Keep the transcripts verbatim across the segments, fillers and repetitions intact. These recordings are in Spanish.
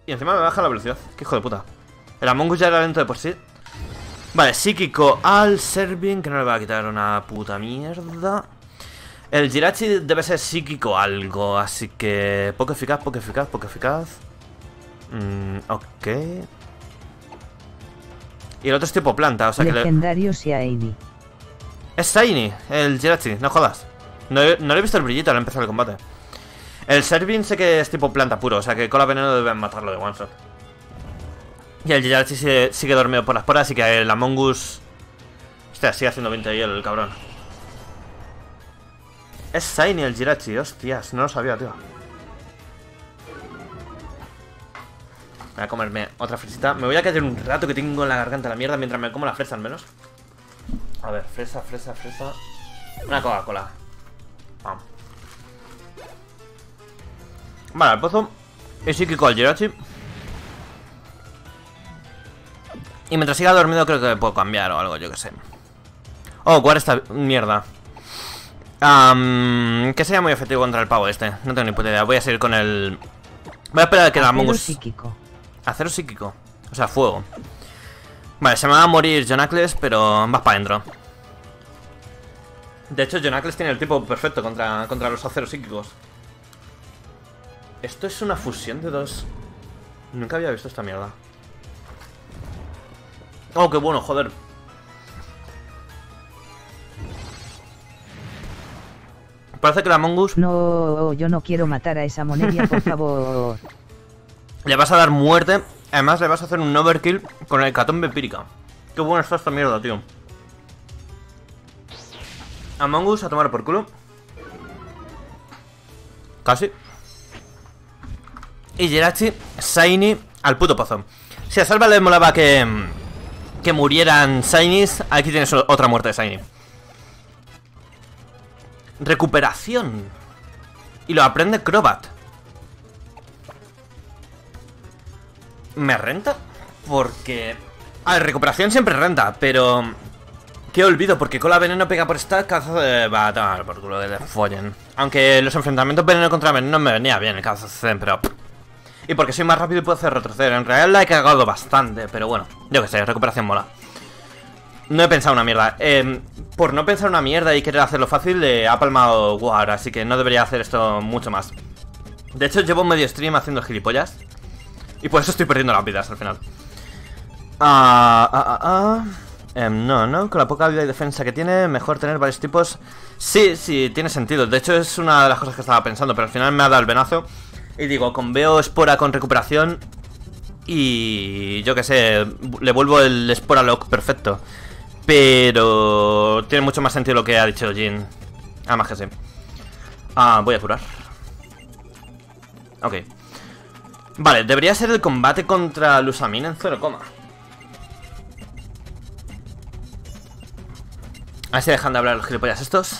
Y encima me baja la velocidad. Qué hijo de puta. El Among Us ya era lento de por sí. Vale, psíquico al Serving, que no le va a quitar una puta mierda. El Jirachi debe ser psíquico algo, así que... Poco eficaz, poco eficaz, poco eficaz. Mm, ok. Y el otro es tipo planta, o sea legendario que... sea Shiny. Es Shiny, el Jirachi, no jodas. No, no le he visto el brillito al empezar el combate. El Serving sé que es tipo planta puro, o sea que cola veneno deben matarlo de one shot. Y el Jirachi sigue, sigue dormido por las poras, así que el Among Us... Hostia, sigue haciendo veinte ahí el cabrón. Es Shiny el Jirachi, hostias, no lo sabía, tío. Voy a comerme otra fresita. Me voy a callar un rato que tengo en la garganta la mierda mientras me como la fresa al menos. A ver, fresa, fresa, fresa. Una Coca-Cola. Vamos. Vale, el pozo es psíquico al Jirachi. Y mientras siga dormido creo que puedo cambiar o algo, yo que sé. Oh, ¿cuál esta mierda? Um, ¿Qué sería muy efectivo contra el pavo este? No tengo ni puta idea. Voy a seguir con el... Voy a esperar a que la Among Us... psíquico. Acero psíquico. O sea, fuego. Vale, se me va a morir Jonacles, pero vas para adentro. De hecho, Jonacles tiene el tipo perfecto contra, contra los aceros psíquicos. Esto es una fusión de dos... Nunca había visto esta mierda. Oh, qué bueno, joder. Parece que la Among Us... No, yo no quiero matar a esa Monedia, por favor. Le vas a dar muerte. Además le vas a hacer un overkill con el hecatombe empírica. Qué buena está esta mierda, tío. Among Us a tomar por culo. Casi. Y Jirachi, Shiny al puto pozo. Si a Salva le molaba que... Que murieran Shinies, aquí tienes otra muerte de Shiny. Recuperación. Y lo aprende Crobat. ¿Me renta? Porque... A ver, recuperación siempre renta, pero... Qué olvido, porque cola veneno pega por stack, cazazo de... Va a tomar por culo de le follen. Aunque los enfrentamientos veneno contra veneno me venía bien el cazazo, pero... Y porque soy más rápido y puedo hacer retroceder. En realidad la he cagado bastante, pero bueno, yo que sé, recuperación mola. No he pensado una mierda. Eh, por no pensar una mierda y querer hacerlo fácil, le ha palmado War, así que no debería hacer esto mucho más. De hecho, llevo medio stream haciendo gilipollas. Y por eso estoy perdiendo las vidas al final. Ah, ah, ah, ah. Eh, no, no, con la poca vida y defensa que tiene, mejor tener varios tipos. Sí, sí, tiene sentido. De hecho, es una de las cosas que estaba pensando, pero al final me ha dado el venazo. Y digo, con veo espora con recuperación. Y yo que sé, le vuelvo el espora lock perfecto. Pero tiene mucho más sentido lo que ha dicho Jin. Además que sí. Ah, voy a curar. Ok. Vale, debería ser el combate contra Lusamine en cero coma. A ver si dejan de hablar los gilipollas estos.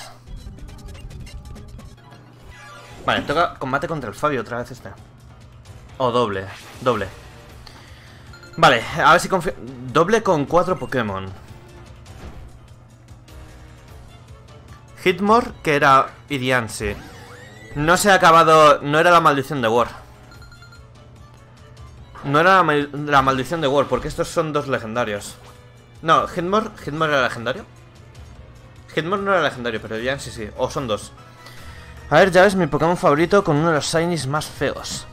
Vale, toca combate contra el Fabio otra vez este. O doble, doble. Vale, a ver si confío. Doble con cuatro Pokémon. Hitmore, que era Idiansi. No se ha acabado. No era la maldición de War. No era la, mal... la maldición de War, porque estos son dos legendarios. No, Hitmore. ¿Hitmore era legendario? Hitmore no era legendario, pero Idiansi sí. O son dos. A ver, ya ves, mi Pokémon favorito con uno de los Shinies más feos.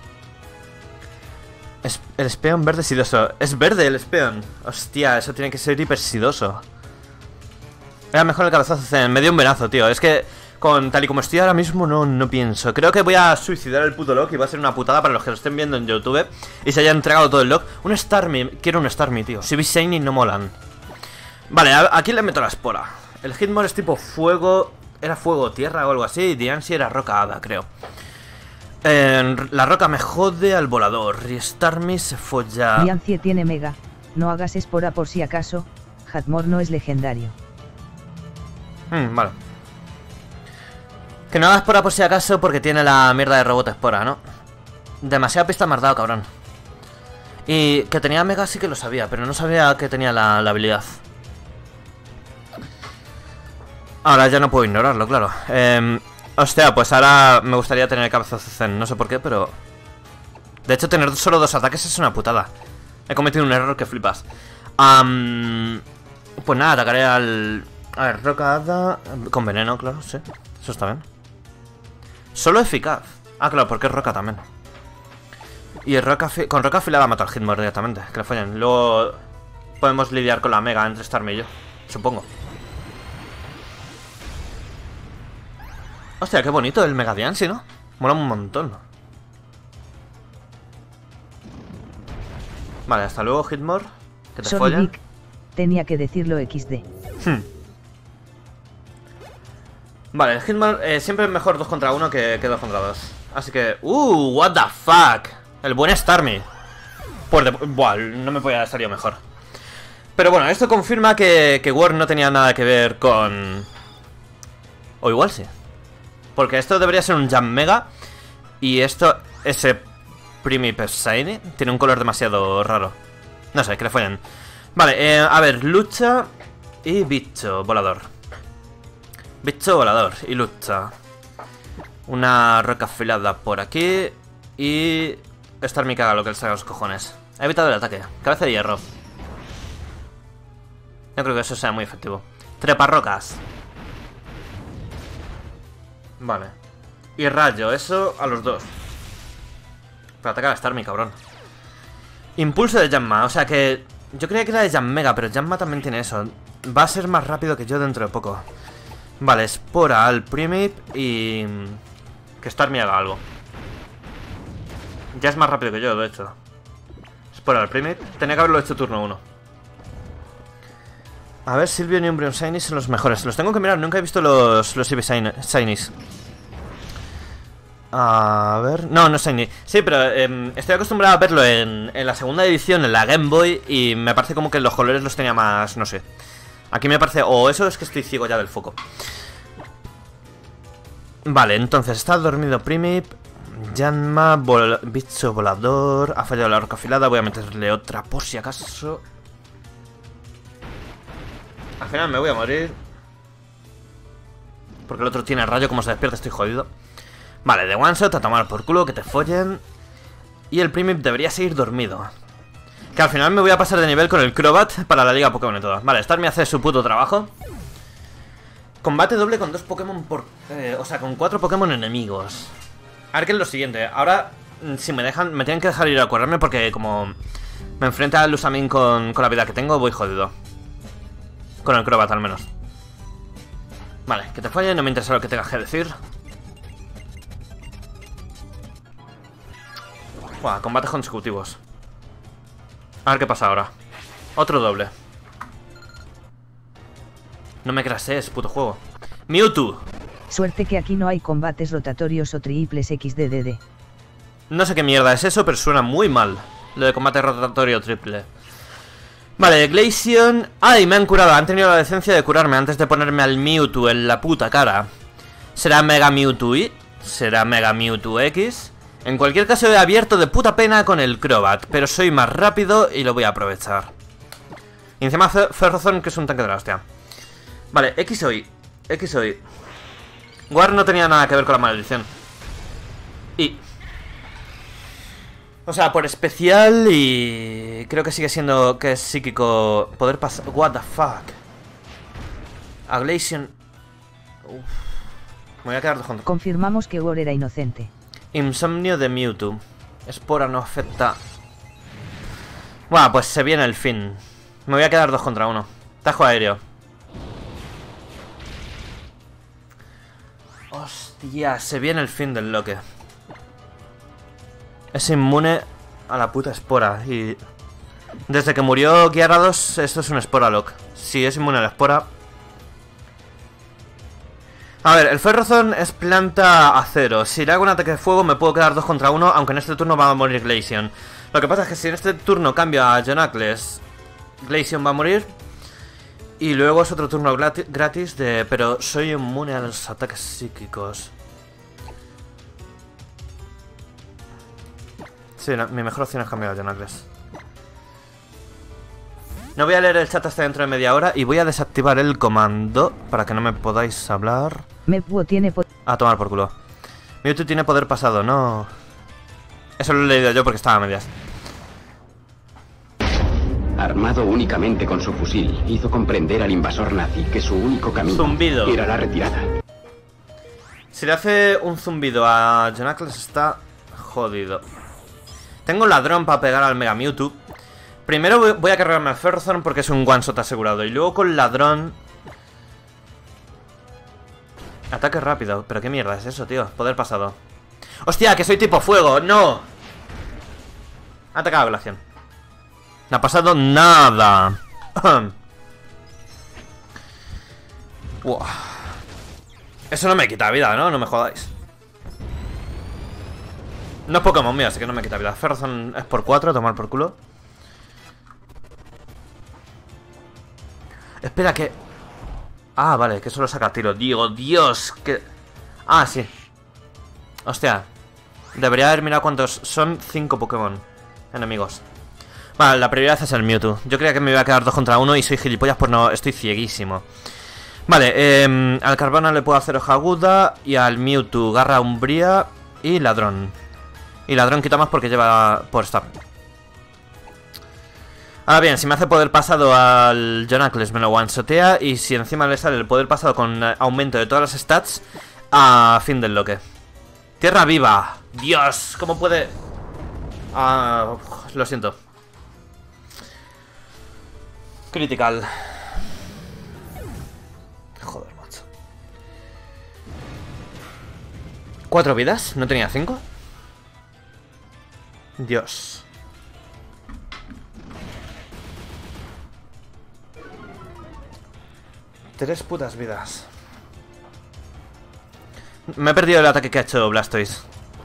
Es el Speon verde sidoso. Es verde el Speon. Hostia, eso tiene que ser hiper sidoso. Era mejor el cabezazo Zen. Me dio un venazo, tío. Es que con tal y como estoy ahora mismo no, no pienso. Creo que voy a suicidar el puto lock y va a ser una putada para los que lo estén viendo en YouTube y se hayan entregado todo el lock. Un Starmie. Quiero un Starmie, tío. Si veis Shiny no molan. Vale, a, aquí le meto la espora. El Hitmore es tipo fuego... Era fuego, tierra o algo así. Y Diancie era roca hada, creo. Eh, la roca me jode al volador. Y Starmie se folla. Diancie tiene mega. No hagas espora por si acaso. Hatmore no es legendario. Hmm, vale. Que no hagas espora por si acaso porque tiene la mierda de robot espora, ¿no? Demasiada pista me has dado, cabrón. Y que tenía mega sí que lo sabía, pero no sabía que tenía la, la habilidad. Ahora ya no puedo ignorarlo, claro. Eh, hostia, pues ahora me gustaría tener el cabezazo Zen. No sé por qué, pero... De hecho, tener solo dos ataques es una putada. He cometido un error que flipas. Um, pues nada, atacaré al... A ver, roca hada... Con veneno, claro, sí. Eso está bien. Solo eficaz. Ah, claro, porque es roca también. Y roca con roca afilada mato al Hitmore directamente. Que le follen. Luego podemos lidiar con la mega entre Starmie y yo. Supongo. Hostia, qué bonito el Mega Diancie, ¿no? Mola un montón. Vale, hasta luego, Hitmore. Que te Sorry, follen. Vic. Tenía que decirlo equis de. Hmm. Vale, el Hitmore eh, siempre es mejor dos contra uno que, que dos contra dos. Así que... ¡Uh! ¡What the fuck! El buen Starmie. Por de... Buah, no me podía haber salido mejor. Pero bueno, esto confirma que, que War no tenía nada que ver con... O igual sí. Porque esto debería ser un Jam Mega. Y esto, ese Primitive Shiny, tiene un color demasiado raro. No sé, que le follen. Vale, eh, a ver, lucha y bicho volador. Bicho volador y lucha. Una roca afilada por aquí. Y... Starmie caga lo que le saca a los cojones. Ha evitado el ataque. Cabeza de hierro. No creo que eso sea muy efectivo. Treparrocas. Vale. Y rayo, eso a los dos. Para atacar a Starmie, cabrón. Impulso de Jamma, o sea que... Yo creía que era de Jammega, pero Jamma también tiene eso. Va a ser más rápido que yo dentro de poco. Vale, espora al Primip y... Que Starmie haga algo. Ya es más rápido que yo, de hecho. Espora al Primip. Tenía que haberlo hecho turno uno. A ver, Sylveon y Umbreon Shiny son los mejores. Los tengo que mirar, nunca he visto los, los Eevee Shinies. A ver... No, no es Shiny. Sí, pero eh, estoy acostumbrado a verlo en, en la segunda edición, en la Game Boy. Y me parece como que los colores los tenía más... No sé. Aquí me parece... O eso es que estoy ciego ya del foco. Vale, entonces está dormido Primip. Janma, vol bicho volador. Ha fallado la roca afilada. Voy a meterle otra por si acaso. Al final me voy a morir. Porque el otro tiene rayo. Como se despierta estoy jodido. Vale, de one shot a tomar por culo. Que te follen. Y el Primip debería seguir dormido. Que al final me voy a pasar de nivel con el Crobat para la liga Pokémon y todo. Vale, Starmie hace su puto trabajo. Combate doble con dos Pokémon por... Eh, o sea, con cuatro Pokémon enemigos. A ver qué es lo siguiente. Ahora, si me dejan... Me tienen que dejar ir a curarme porque como... Me enfrenta a Lusamin con, con la vida que tengo, voy jodido. Con el Crobat al menos. Vale, que te falle, no me interesa lo que tengas que decir. Buah, combates consecutivos. A ver qué pasa ahora. Otro doble. No me crasees, puto juego. Mewtwo. Suerte que aquí no hay combates rotatorios o triples equis de de de. No sé qué mierda es eso, pero suena muy mal. Lo de combate rotatorio triple. Vale, Glaceon. Ay, me han curado. Han tenido la decencia de curarme antes de ponerme al Mewtwo en la puta cara. ¿Será Mega Mewtwo Y? ¿Será Mega Mewtwo X? En cualquier caso he abierto de puta pena con el Crobat, pero soy más rápido y lo voy a aprovechar. Y encima Ferrozón, que es un tanque de la hostia. Vale, X o Y. X o Y. War no tenía nada que ver con la maldición. Y... O sea, por especial y... Creo que sigue siendo que es psíquico. Poder pasar... What the fuck. A Glaceon... Uf. Me voy a quedar dos contra... Confirmamos que War era inocente. Insomnio de Mewtwo. Espora no afecta. Bueno, pues se viene el fin. Me voy a quedar dos contra uno. Tajo aéreo. Hostia, se viene el fin del Loque. Es inmune a la puta espora. Y desde que murió Gyarados, esto es un espora lock. Si es inmune a la espora. A ver, el Ferrozón es planta acero. Si le hago un ataque de fuego me puedo quedar dos contra uno, aunque en este turno va a morir Glaceon. Lo que pasa es que si en este turno cambio a Jonacles, Glaceon va a morir. Y luego es otro turno gratis de... Pero soy inmune a los ataques psíquicos. Sí, no, mi mejor opción es cambiar a Jonacles. No voy a leer el chat hasta dentro de media hora y voy a desactivar el comando para que no me podáis hablar. Mewtwo tiene poder... A tomar por culo. Mewtwo tiene poder pasado, no. Eso lo he leído yo porque estaba a medias. Armado únicamente con su fusil, hizo comprender al invasor nazi que su único camino Zumbido. era la retirada. Si le hace un zumbido a Jonacles está jodido. Tengo ladrón para pegar al Mega Mewtwo. Primero voy, voy a cargarme al Ferrothorn porque es un one shot asegurado. Y luego con ladrón... Ataque rápido. Pero qué mierda es eso, tío. Poder pasado. ¡Hostia, que soy tipo fuego! ¡No! Ha atacado a Glaceon. No ha pasado nada. Wow. Eso no me quita vida, ¿no? No me jodáis. No es Pokémon mío, así que no me quita vida. Ferrothorn es por cuatro, tomar por culo. Espera, que... Ah, vale, que solo saca tiro. Digo, Dios, que... Ah, sí. Hostia. Debería haber mirado cuántos... Son cinco Pokémon enemigos. Vale, la prioridad es el Mewtwo. Yo creía que me iba a quedar dos contra uno y soy gilipollas, pues no, estoy cieguísimo. Vale, eh, al Carvana le puedo hacer hoja aguda. Y al Mewtwo garra umbría y ladrón. Y ladrón quita más porque lleva por stab. Ahora bien, si me hace poder pasado al Jonacles me lo one-shotea. Y si encima le sale el poder pasado con aumento de todas las stats, a fin del bloque. Tierra viva. Dios, ¿cómo puede...? Ah, lo siento. Critical. Joder, macho. ¿Cuatro vidas? ¿No tenía cinco? Dios. Tres putas vidas. Me he perdido el ataque que ha hecho Blastoise.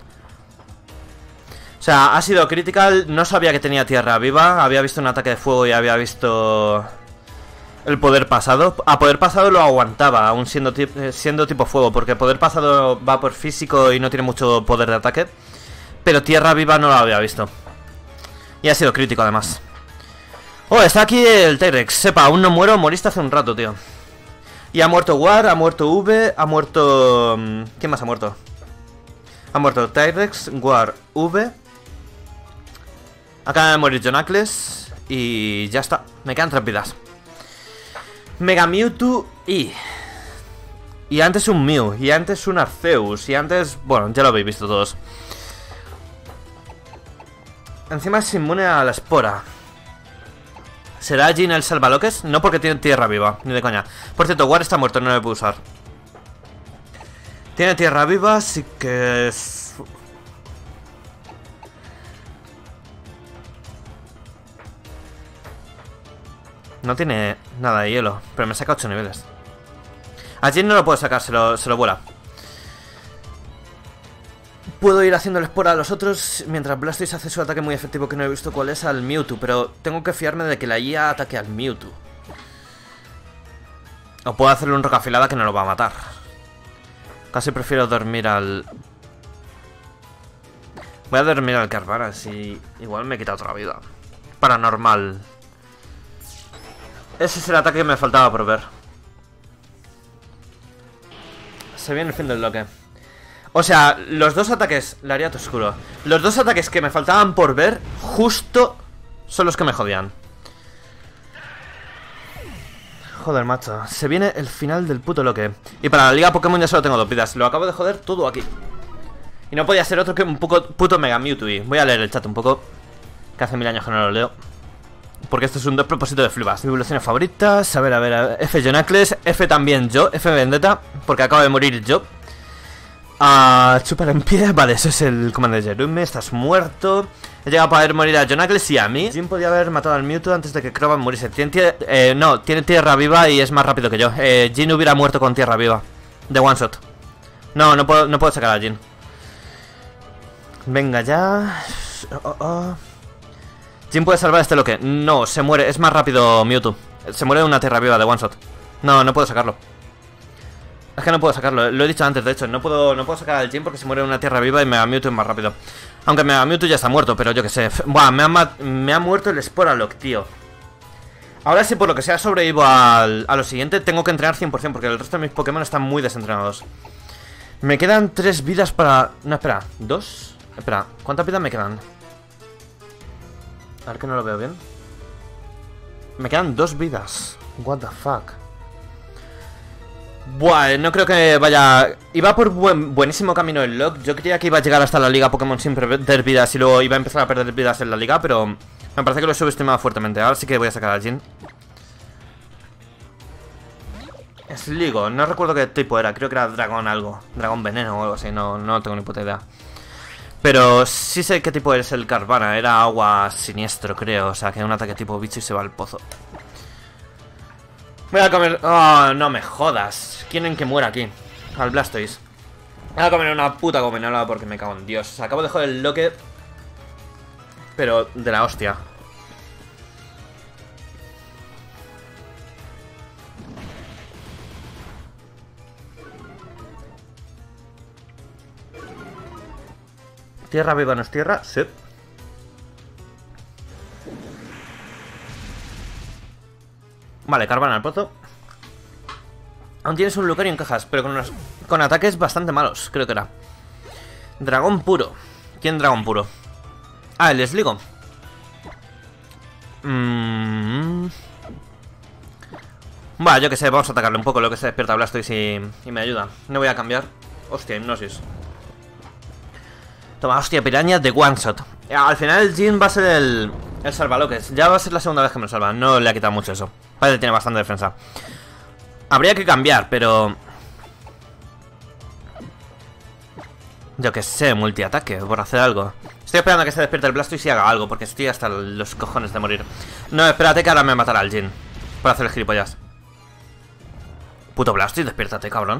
O sea, ha sido critical. No sabía que tenía tierra viva. Había visto un ataque de fuego y había visto el poder pasado. A poder pasado lo aguantaba, aún siendo, siendo tipo fuego, porque poder pasado va por físico y no tiene mucho poder de ataque. Pero tierra viva no lo había visto. Y ha sido crítico además. Oh, está aquí el T-Rex. Sepa, aún no muero, moriste hace un rato, tío. Y ha muerto War, ha muerto V, ha muerto... ¿Quién más ha muerto? Ha muerto T-Rex, War, V. Acaba de morir Jonacles. Y ya está, me quedan tres vidas. Mega Mewtwo y... Y antes un Mew, y antes un Arceus, y antes... Bueno, ya lo habéis visto todos. Encima es inmune a la espora. ¿Será Jin el salvaloques? No, porque tiene tierra viva, ni de coña. Por cierto, War está muerto, no lo puedo usar. Tiene tierra viva, así que... No tiene nada de hielo, pero me saca ocho niveles. A Jin no lo puedo sacar, se lo, se lo vuela. Puedo ir haciendo el espora a los otros mientras Blastoise hace su ataque muy efectivo, que no he visto cuál es, al Mewtwo. Pero tengo que fiarme de que la I A ataque al Mewtwo. O puedo hacerle un rocafilada que no lo va a matar. Casi prefiero dormir al... Voy a dormir al Carvana, si igual me quita otra vida. Paranormal. Ese es el ataque que me faltaba por ver. Se viene el fin del bloque. O sea, los dos ataques... Lariato oscuro. Los dos ataques que me faltaban por ver, justo son los que me jodían. Joder, macho. Se viene el final del puto bloque. Y para la Liga Pokémon ya solo tengo dos vidas. Lo acabo de joder todo aquí. Y no podía ser otro que un poco puto Mega Mewtwo. Voy a leer el chat un poco, que hace mil años que no lo leo. Porque esto es un despropósito de flipas. Mis evoluciones favoritas. A ver, a ver, a ver. F Jonacles. F también yo. F Vendetta. Porque acabo de morir yo. Ah, chupar en pie. Vale, eso es el comando de Jerume. Estás muerto. He llegado para ver morir a Jonacles y a mí. Jin podía haber matado al Mewtwo antes de que Crobat muriese. Tiene, eh, no, tiene tierra viva y es más rápido que yo. eh, Jin hubiera muerto con tierra viva. De one shot. No, no puedo, no puedo sacar a Jin. Venga ya. Oh, oh. Jin puede salvar este bloque. No, se muere, es más rápido Mewtwo. Se muere de una tierra viva de one shot. No, no puedo sacarlo. Es que no puedo sacarlo, lo he dicho antes, de hecho. No puedo, no puedo sacar al Jin porque se muere de una tierra viva y Mega Mewtwo es más rápido. Aunque Mega Mewtwo ya está muerto, pero yo que sé. Buah, me ha, me ha muerto el Sporalock, tío. Ahora sí, por lo que sea, sobrevivo al, a lo siguiente. Tengo que entrenar cien por cien porque el resto de mis Pokémon están muy desentrenados. Me quedan tres vidas para... No, espera, ¿dos? Espera, ¿cuántas vidas me quedan? A ver que no lo veo bien. Me quedan dos vidas. What the fuck. Buah, no creo que vaya... Iba por buen, buenísimo camino el Locke. Yo creía que iba a llegar hasta la liga Pokémon sin perder vidas y luego iba a empezar a perder vidas en la liga, pero me parece que lo he subestimado fuertemente. Ahora sí que voy a sacar al Jin. Sligo, no recuerdo qué tipo era. Creo que era dragón algo. Dragón veneno o algo así, no, no tengo ni puta idea. Pero sí sé qué tipo es el Carvana. Era agua siniestro, creo. O sea, que un ataque tipo bicho y se va al pozo. Voy a comer... Oh, no me jodas. ¿Quieren que muera aquí? Al Blastoise. Voy a comer una puta gominola porque me cago en Dios. O sea, acabo de joder el Loque, pero de la hostia. ¿Tierra viva no es tierra? Sí. Vale, Carvana al pozo. Aún tienes un Lucario en cajas, pero con, unos, con ataques bastante malos, creo que era. Dragón puro. ¿Quién dragón puro? Ah, el Sligo. Mmm... Vale, yo que sé, vamos a atacarle un poco lo que se despierta Blastoise y, y me ayuda. No voy a cambiar. Hostia, hipnosis. Toma, hostia, piraña de one shot. Al final el Jin va a ser el, el salvaloques. Ya va a ser la segunda vez que me lo salva. No le ha quitado mucho eso. Parece que tiene bastante defensa. Habría que cambiar, pero... Yo que sé, multiataque, por hacer algo. Estoy esperando a que se despierte el Blastoise y haga algo, porque estoy hasta los cojones de morir. No, espérate que ahora me matará el Jin por hacer el gilipollas. Puto Blastoise, despiértate, cabrón.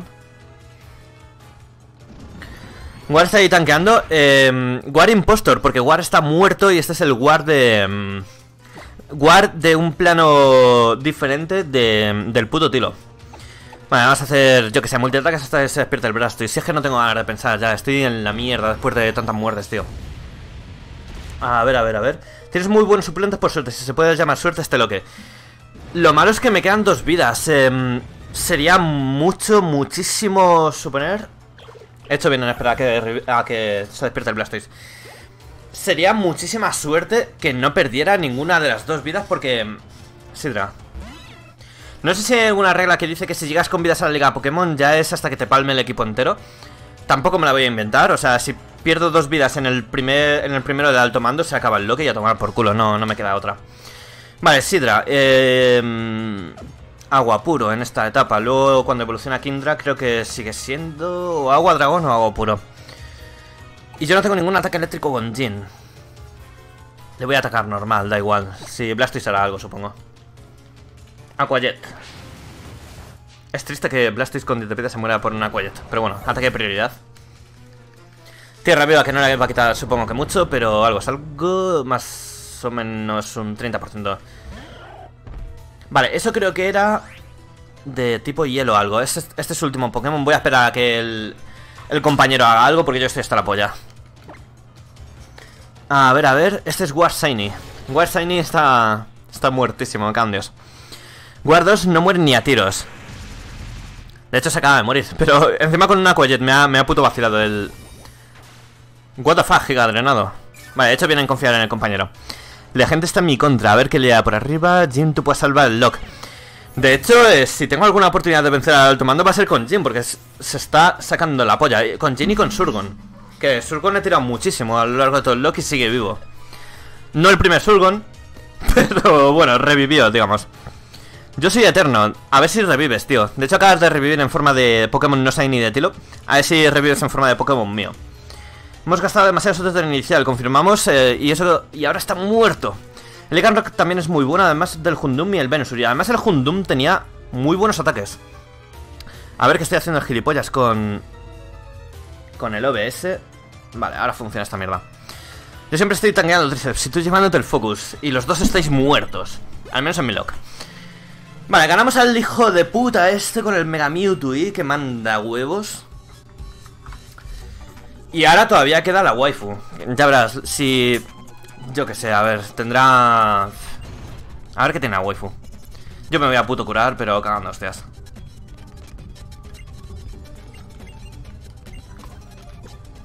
War está ahí tanqueando. eh, War Impostor, porque War está muerto y este es el War de... Um, War de un plano diferente de, del puto Tilo. Vale, vamos a hacer, yo que sé, multiataques hasta que se despierte el Blastoise. Si es que no tengo ganas de pensar ya, estoy en la mierda después de tantas muertes, tío. A ver, a ver, a ver. Tienes muy buenos suplentes por suerte, si se puede llamar suerte este Loque. Lo malo es que me quedan dos vidas. eh, Sería mucho, muchísimo suponer... He hecho bien en esperar a que, a que se despierte el Blastoise. Sería muchísima suerte que no perdiera ninguna de las dos vidas porque... Sidra. No sé si hay alguna regla que dice que si llegas con vidas a la liga Pokémon ya es hasta que te palme el equipo entero. Tampoco me la voy a inventar, o sea, si pierdo dos vidas en el primer en el primero de alto mando se acaba el Loque y a tomar por culo, no, no me queda otra. Vale, Sidra. Eh... Agua puro en esta etapa. Luego cuando evoluciona Kindra creo que sigue siendo o agua dragón o agua puro. Y yo no tengo ningún ataque eléctrico con Jin. Le voy a atacar normal, da igual. Si Blastoise hará algo, supongo. Aquajet. Es triste que Blastoise con diez de vida se muera por un Aquajet, pero bueno, ataque de prioridad. Tierra viva que no le va a quitar supongo que mucho, pero algo es algo, más o menos un treinta por ciento. Vale, eso creo que era de tipo hielo o algo. Este, este es su último Pokémon. Voy a esperar a que el, el compañero haga algo porque yo estoy hasta la polla. A ver, a ver. Este es War Shiny. War Shiny está, está muertísimo, me cago en Dios. War dos no muere ni a tiros. De hecho se acaba de morir. Pero encima con una Aquajet me ha, me ha puto vacilado el... What the fuck, giga drenado. Vale, de hecho vienen a confiar en el compañero. La gente está en mi contra, a ver qué le da por arriba. Jin, tú puedes salvar el Locke. De hecho, eh, si tengo alguna oportunidad de vencer al alto mando va a ser con Jin, porque es, se está sacando la polla. Con Jin y con Surgon. Que Surgon he tirado muchísimo a lo largo de todo el Locke y sigue vivo. No el primer Surgon, pero bueno, revivió, digamos. Yo soy eterno, a ver si revives, tío. De hecho acabas de revivir en forma de Pokémon no Shiny de Tilo. A ver si revives en forma de Pokémon mío. Hemos gastado demasiados otros del inicial, confirmamos, eh, y eso y ahora está muerto. El Lycanroc también es muy bueno, además del Houndoom y el Venusaur. Y además el Houndoom tenía muy buenos ataques. A ver qué estoy haciendo el gilipollas con... Con el O B S. Vale, ahora funciona esta mierda. Yo siempre estoy tanqueando el Triceps, si tú llevándote el Focus. Y los dos estáis muertos. Al menos en mi lock. Vale, ganamos al hijo de puta este con el Mega Mewtwo y que manda huevos. Y ahora todavía queda la waifu. Ya verás, si... Yo que sé, a ver, tendrá... A ver qué tiene la waifu. Yo me voy a puto curar, pero cagando hostias.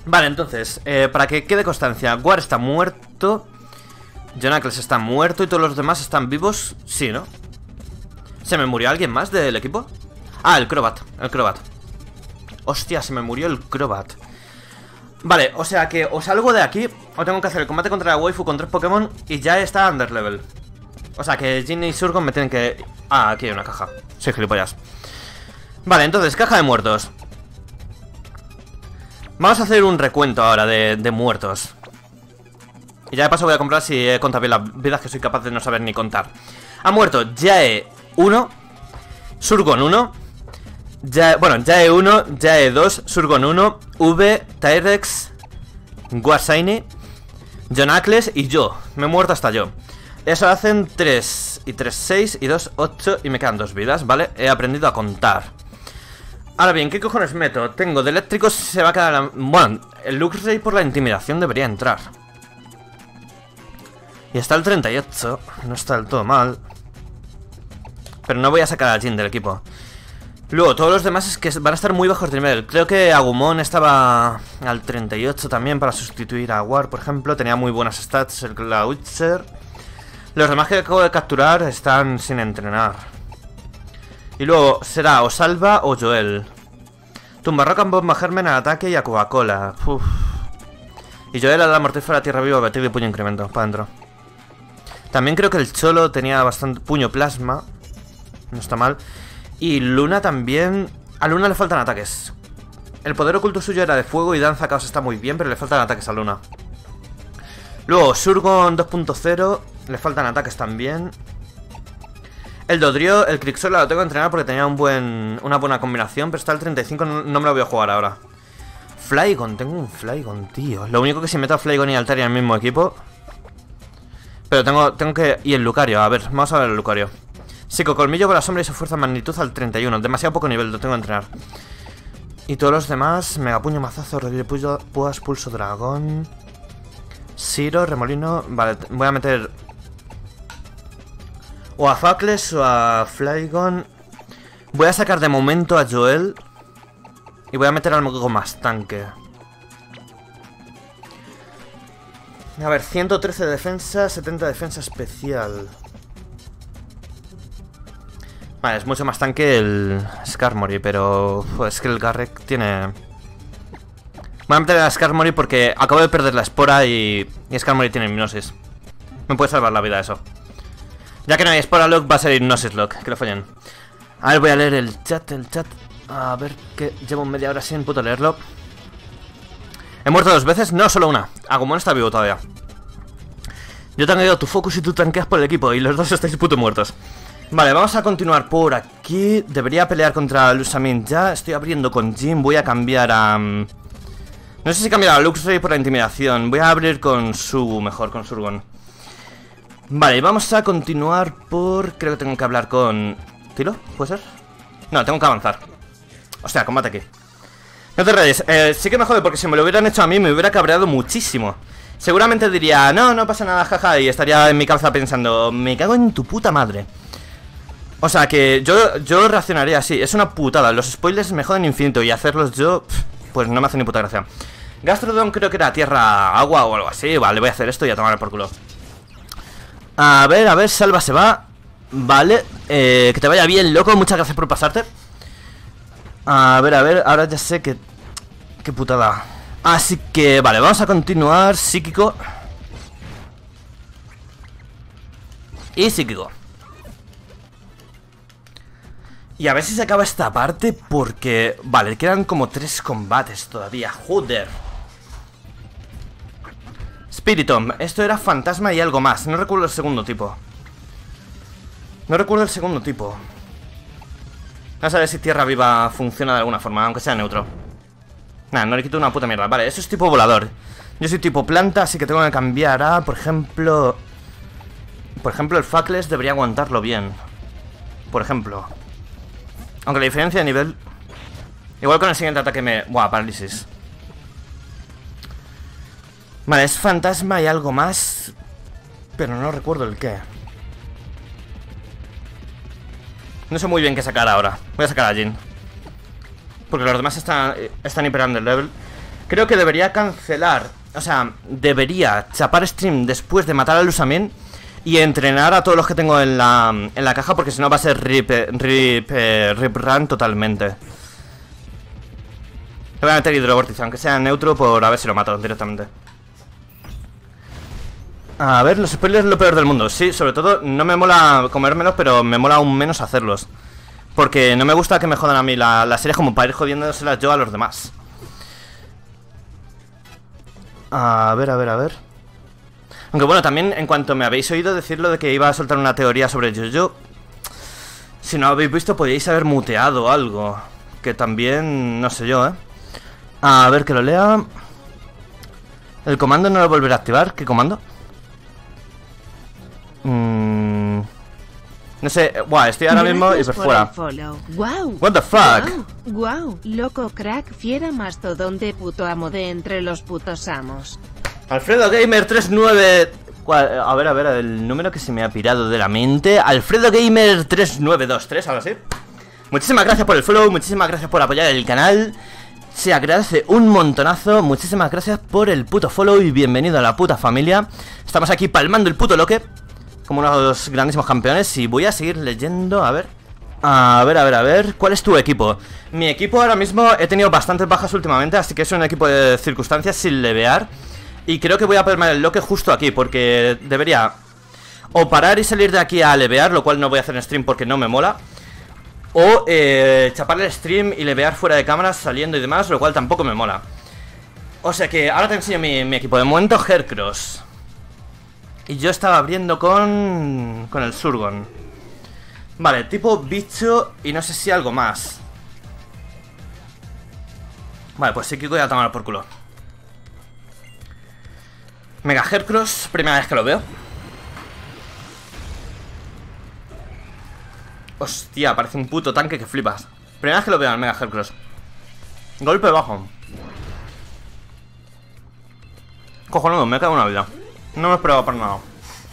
Vale, entonces, eh, para que quede constancia, War está muerto, John Ackles está muerto y todos los demás están vivos. Sí, ¿no? ¿Se me murió alguien más del equipo? Ah, el Crobat, el Crobat. Hostia, se me murió el Crobat. Vale, o sea que o salgo de aquí o tengo que hacer el combate contra la waifu con tres Pokémon y ya está underlevel. O sea que Ginny y Surgon me tienen que... Ah, aquí hay una caja. Soy gilipollas. Vale, entonces, caja de muertos. Vamos a hacer un recuento ahora de, de muertos. Y ya de paso voy a comprar si he contado bien las vidas, que soy capaz de no saber ni contar. Ha muerto Jae uno, Surgon uno, Jae, bueno, Jae uno, Jae dos, Surgon uno, V, Tyrex, Guasaini, John Ackles y yo. Me he muerto hasta yo. Eso hacen tres y tres, seis y dos, ocho y me quedan dos vidas, ¿vale? He aprendido a contar. Ahora bien, ¿qué cojones meto? Tengo de eléctricos, se va a quedar... La... Bueno, el Luxray por la intimidación debería entrar. Y está el treinta y ocho, no está del todo mal. Pero no voy a sacar a Jin del equipo. Luego, todos los demás es que van a estar muy bajos de nivel. Creo que Agumon estaba al treinta y ocho también para sustituir a War, por ejemplo. Tenía muy buenas stats el Clawitzer. Los demás que acabo de capturar están sin entrenar. Y luego será o Salva o Joel. Tumbarroca, Bomba Germen al ataque y a Coca-Cola. Y Joel a la mortífera tierra viva, batir y puño incremento. Para adentro. También creo que el Cholo tenía bastante puño plasma. No está mal. Y Luna también... A Luna le faltan ataques. El poder oculto suyo era de fuego y danza caos está muy bien, pero le faltan ataques a Luna. Luego Surgon dos punto cero. Le faltan ataques también. El Dodrio, el Crixola lo tengo que entrenar porque tenía un buen, una buena combinación, pero está el treinta y cinco, no, no me lo voy a jugar ahora. Flygon, tengo un Flygon, tío. Lo único que si meto a Flygon y Altaria en el mismo equipo. Pero tengo, tengo que... Y el Lucario, a ver, vamos a ver el Lucario. Psico, colmillo con la sombra y su fuerza magnitud al treinta y uno. Demasiado poco nivel, lo tengo que entrenar. Y todos los demás, Megapuño, Mazazo, Revive, Púas, Pulso, Dragón... Siro, Remolino... Vale, voy a meter... O a Facles o a Flygon. Voy a sacar de momento a Joel. Y voy a meter algo más tanque. A ver, ciento trece de defensa, setenta de defensa especial. Vale, es mucho más tanque el Skarmory, pero es que el Garrek tiene... Voy a meter a Skarmory porque acabo de perder la espora y, y Skarmory tiene hipnosis. Me puede salvar la vida eso. Ya que no hay Spora Lock, va a ser Hypnosis Lock, que lo fallen. A ver, voy a leer el chat, el chat. A ver, que llevo media hora sin puto leerlo. He muerto dos veces, no, solo una. Agumon está vivo todavía. Yo tanqueo tu focus y tú tanqueas por el equipo y los dos estáis puto muertos. Vale, vamos a continuar por aquí. Debería pelear contra Lusamin ya. Estoy abriendo con Jim, voy a cambiar a... Um... No sé si cambiar a Luxray por la intimidación. Voy a abrir con Su, mejor, con Surgon. Vale, vamos a continuar por... Creo que tengo que hablar con... ¿Tilo? ¿Puede ser? No, tengo que avanzar. O sea, combate aquí. No te redes, eh, sí que me jode porque si me lo hubieran hecho a mí me hubiera cabreado muchísimo. Seguramente diría, no, no pasa nada, jaja. Y estaría en mi cabeza pensando, me cago en tu puta madre. O sea que yo, yo reaccionaría así. Es una putada, los spoilers me joden infinito. Y hacerlos yo, pff, pues no me hace ni puta gracia. Gastrodon creo que era tierra, agua o algo así. Vale, voy a hacer esto y a tomar por culo. A ver, a ver, Salva se va. Vale, eh, que te vaya bien, loco. Muchas gracias por pasarte. A ver, a ver, ahora ya sé que... Qué putada. Así que, vale, vamos a continuar. Psíquico. Y psíquico. Y a ver si se acaba esta parte porque... Vale, quedan como tres combates todavía. Joder. Spiritomb, esto era fantasma y algo más. No recuerdo el segundo tipo. No recuerdo el segundo tipo. Vamos a ver si tierra viva funciona de alguna forma, aunque sea neutro. Nada, no le quito una puta mierda. Vale, eso es tipo volador. Yo soy tipo planta, así que tengo que cambiar a, por ejemplo... Por ejemplo, el Facles debería aguantarlo bien. Por ejemplo. Aunque la diferencia de nivel... Igual con el siguiente ataque me... Buah, parálisis. Vale, es fantasma y algo más. Pero no recuerdo el qué. No sé muy bien qué sacar ahora. Voy a sacar a Jin porque los demás están, están hiper underlevel. creo que debería cancelar, o sea, debería chapar stream después de matar a Lusamin y entrenar a todos los que tengo en la, en la caja, porque si no va a ser rip, rip, eh, rip run totalmente. Le voy a meter hidrovórtice, aunque sea neutro, por a ver si lo mato directamente. A ver, los spoilers es lo peor del mundo. Sí, sobre todo no me mola comérmelos, pero me mola aún menos hacerlos, porque no me gusta que me jodan a mí la, la serie como para ir jodiéndoselas yo a los demás. A ver, a ver, a ver. Aunque bueno, también en cuanto me habéis oído decirlo de que iba a soltar una teoría sobre Jojo, si no habéis visto podíais haber muteado algo, que también, no sé yo, eh. A ver, que lo lea. El comando no lo volverá a activar. ¿Qué comando? Mm... No sé, buah, estoy ahora mismo y por fuera. Wow. What the fuck? Wow, wow, loco crack, fiera mastodón de puto amo de entre los putos amos. Alfredo Gamer treinta y nueve. A ver, a ver, el número que se me ha pirado de la mente. Alfredo Gamer treinta y nueve veintitrés, ahora sí. Muchísimas gracias por el follow, muchísimas gracias por apoyar el canal. Se agradece un montonazo. Muchísimas gracias por el puto follow y bienvenido a la puta familia. Estamos aquí palmando el puto loque como unos grandísimos campeones. Y voy a seguir leyendo, a ver. A ver, a ver, a ver. ¿Cuál es tu equipo? Mi equipo ahora mismo he tenido bastantes bajas últimamente, así que es un equipo de circunstancias sin levear. Y creo que voy a palmar el loque justo aquí, porque debería o parar y salir de aquí a levear, lo cual no voy a hacer en stream porque no me mola, o eh, chapar el stream y levear fuera de cámaras saliendo y demás, lo cual tampoco me mola. O sea que ahora te enseño mi, mi equipo. De momento Hercross. Y yo estaba abriendo con... con el Surgon. Vale, tipo bicho y no sé si algo más. Vale, pues sí que voy a tomar por culo. Mega Hercross, primera vez que lo veo. Hostia, parece un puto tanque que flipas. Primera vez que lo veo al Mega Hercross. Golpe bajo. Cojonudo, me he quedado una vida. No me esperaba para nada.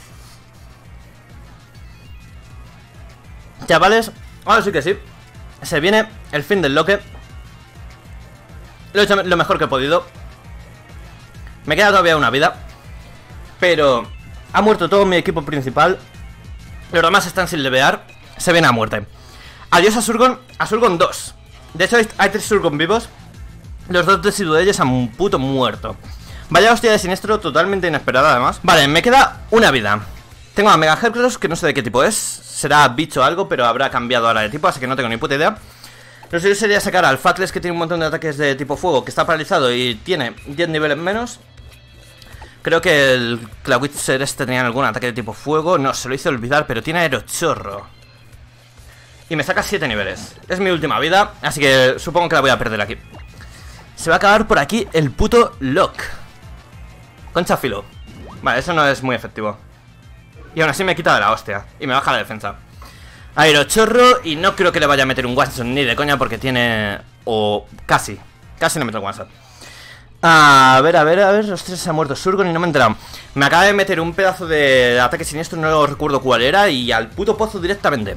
Chavales, ahora sí que sí. Se viene el fin del loque. Lo he hecho lo mejor que he podido. Me queda todavía una vida, pero ha muerto todo mi equipo principal. Los demás están sin levear. Se viene a muerte. Adiós a Surgon. A Surgon dos. De hecho hay tres Surgon vivos. Los dos de han puto muerto. Vaya hostia de siniestro, totalmente inesperada además. Vale, me queda una vida. Tengo a Mega Hercross, que no sé de qué tipo es. Será bicho o algo, pero habrá cambiado ahora de tipo, así que no tengo ni puta idea. Lo suyo sería sacar al Fatles, que tiene un montón de ataques de tipo fuego, que está paralizado y tiene diez niveles menos. Creo que el Clawitzer este tenía algún ataque de tipo fuego. No, se lo hice olvidar, pero tiene aerochorro. Y me saca siete niveles. Es mi última vida, así que supongo que la voy a perder aquí. Se va a acabar por aquí el puto Lock. Concha filo. Vale, eso no es muy efectivo. Y aún así me quita de la hostia y me baja la defensa. Aerochorro, y no creo que le vaya a meter un one-shot ni de coña, porque tiene... o casi, casi no meto un one-shot. A ver, a ver, a ver, los tres se ha muerto Surgon y no me he enterado. Me acaba de meter un pedazo de ataque siniestro, no recuerdo cuál era, y al puto pozo directamente.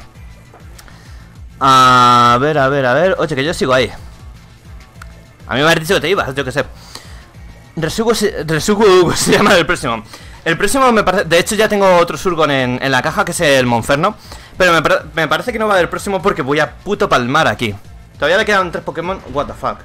A ver, a ver, a ver. Oye, que yo sigo ahí. A mí me habías dicho que te ibas, yo que sé. Resugu, Resugu se llama el próximo. El próximo me parece... De hecho ya tengo otro Surgon en, en la caja, que es el Monferno. Pero me, me parece que no va a haber el próximo porque voy a puto palmar aquí. Todavía le quedan tres Pokémon. What the fuck.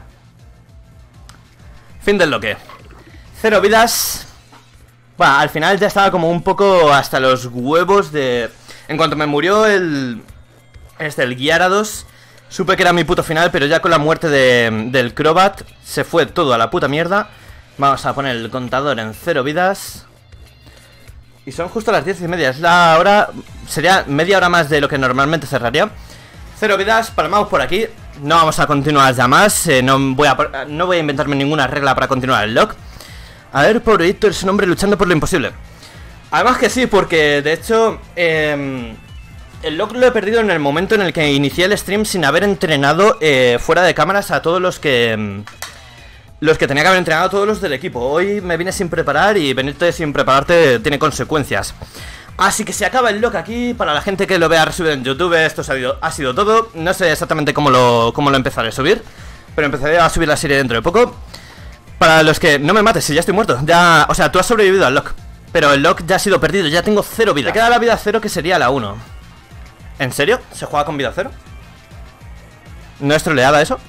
Fin del loque. Cero vidas. Bueno, al final ya estaba como un poco hasta los huevos de... En cuanto me murió el... Este, el Gyarados, supe que era mi puto final, pero ya con la muerte de, del Crobat se fue todo a la puta mierda. Vamos a poner el contador en cero vidas. Y son justo las diez y media. Es la hora... Sería media hora más de lo que normalmente cerraría. Cero vidas, palmamos por aquí. No vamos a continuar ya más. eh, no, voy a, no voy a inventarme ninguna regla para continuar el log. A ver, pobre Héctor, es un hombre luchando por lo imposible. Además que sí, porque de hecho... Eh, el log lo he perdido en el momento en el que inicié el stream sin haber entrenado eh, fuera de cámaras a todos los que... Los que tenía que haber entrenado, a todos los del equipo. Hoy me vine sin preparar y venirte sin prepararte tiene consecuencias. Así que se acaba el log aquí. Para la gente que lo vea resubido en YouTube, esto ha sido, ha sido todo. No sé exactamente cómo lo, cómo lo empezaré a subir, pero empezaré a subir la serie dentro de poco. Para los que... No me mates, si ya estoy muerto. Ya... O sea, tú has sobrevivido al lock. Pero el lock ya ha sido perdido, ya tengo cero vida. Me queda la vida cero, que sería la uno. ¿En serio? ¿Se juega con vida cero? ¿No es troleada eso?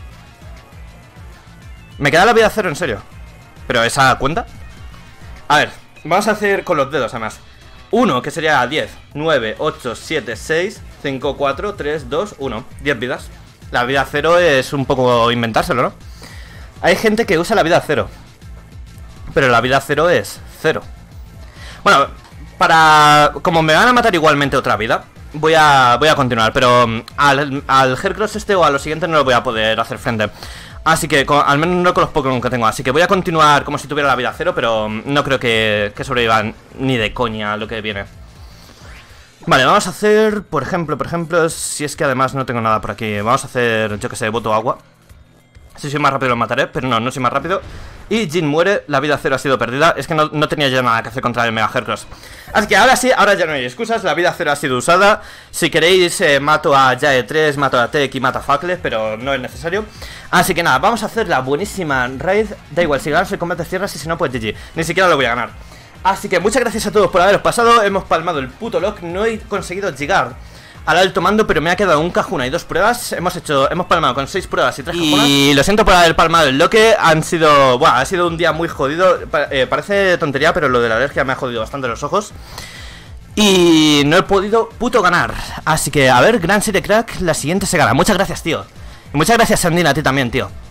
Me queda la vida cero, en serio. ¿Pero esa cuenta? A ver, vamos a hacer con los dedos, además. uno, que sería diez, nueve, ocho, siete, seis, cinco, cuatro, tres, dos, uno. diez vidas. La vida cero es un poco inventárselo, ¿no? Hay gente que usa la vida cero, pero la vida cero es cero. Bueno, para... Como me van a matar igualmente otra vida, Voy a, voy a continuar, pero um, al, al Hercross este o a los siguientes no lo voy a poder hacer frente. Así que, con, al menos no con los Pokémon que tengo. Así que voy a continuar como si tuviera la vida cero, pero um, no creo que, que sobrevivan ni de coña lo que viene. Vale, vamos a hacer, por ejemplo, por ejemplo, si es que además no tengo nada por aquí. Vamos a hacer, yo que sé, voto agua. Si soy más rápido lo mataré, pero no, no soy más rápido. Y Jin muere, la vida cero ha sido perdida. Es que no, no tenía ya nada que hacer contra el Mega Hercross. Así que ahora sí, ahora ya no hay excusas. La vida cero ha sido usada. Si queréis, eh, mato a Jae tres, mato a Tech y mato a Fakles, pero no es necesario. Así que nada, vamos a hacer la buenísima raid. Da igual, si ganas el combate de tierras y si no, pues G G. Ni siquiera lo voy a ganar. Así que muchas gracias a todos por haberos pasado. Hemos palmado el puto lock. No he conseguido llegar al alto mando, pero me ha quedado un cajuna y dos pruebas. Hemos hecho, hemos palmado con seis pruebas y tres cajunas. Y lo siento por haber palmado el loque. Han sido, buah, ha sido un día muy jodido. eh, Parece tontería, pero lo de la alergia me ha jodido bastante los ojos. Y no he podido puto ganar. Así que, a ver, Gran City Crack, la siguiente se gana. Muchas gracias, tío. Y muchas gracias, Sandina, a ti también, tío.